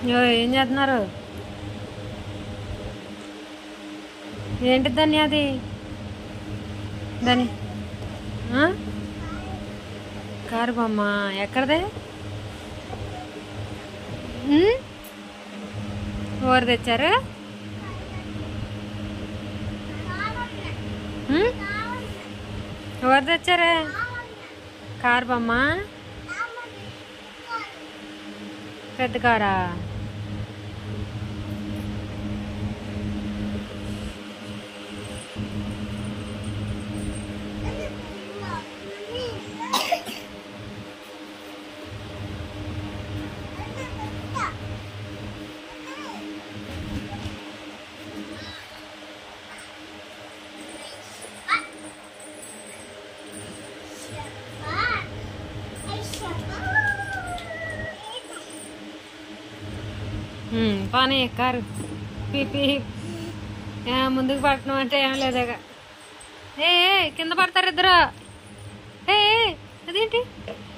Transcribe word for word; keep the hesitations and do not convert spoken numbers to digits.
ఏం చేస్తున్నారు? ఏంటి దాన్ని అది దాని కారు బొమ్మ ఎక్కడదే? ఎవరు తెచ్చారు? ఎవరు తెచ్చారే కారు బొమ్మ? పెద్ద కారా? పానీ కారు పీపీ ముందుకు పడుతున్నాం అంటే ఏం లేదగా. ఏ కింద పడతారు ఇద్దరు. ఏ అదేంటి?